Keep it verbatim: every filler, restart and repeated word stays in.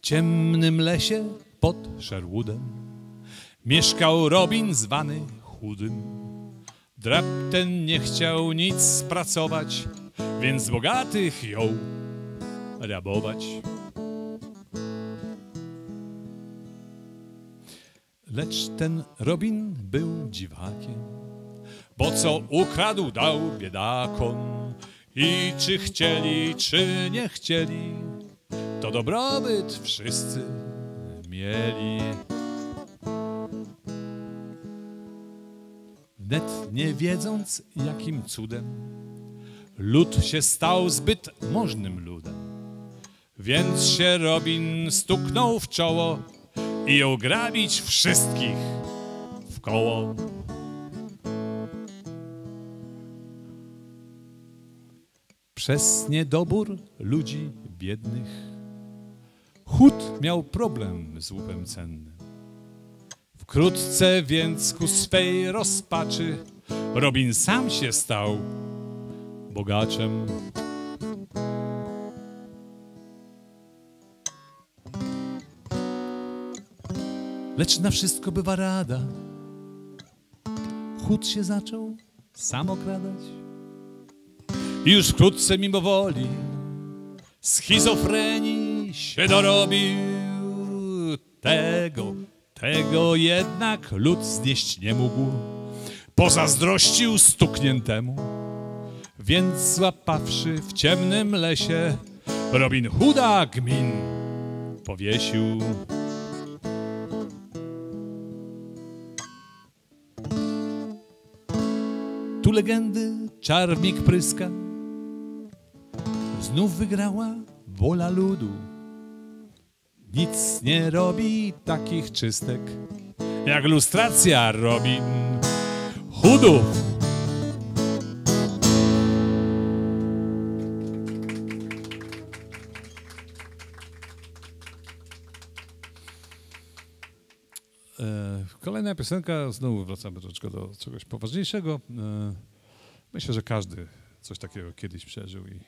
ciemnym lesie pod Sherwoodem mieszkał Robin zwany Chudym. Drab ten nie chciał nic pracować, więc bogatych jął rabować. Lecz ten Robin był dziwakiem, bo co ukradł, dał biedakom. I czy chcieli, czy nie chcieli, to dobrobyt wszyscy mieli. Wnet nie wiedząc, jakim cudem lud się stał zbyt możnym ludem, więc się Robin stuknął w czoło i jął grabić wszystkich wkoło. Przez niedobór ludzi biednych Chud miał problem z łupem cennym. Wkrótce więc ku swej rozpaczy Robin sam się stał bogaczem. Lecz na wszystko bywa rada. Chud się zaczął sam okradać. I już wkrótce mimowoli schizofrenii się dorobił. Tego, tego jednak lud znieść nie mógł. Pozazdrościł stukniętemu, więc złapawszy w ciemnym lesie Robin Hooda gmin powiesił. Tu legendy czarnik pryska, znów wygrała wola ludu. Nic nie robi takich czystek jak lustracja Robin Hoodów. Kolejna piosenka, znowu wracamy troszeczkę do czegoś poważniejszego. Myślę, że każdy coś takiego kiedyś przeżył i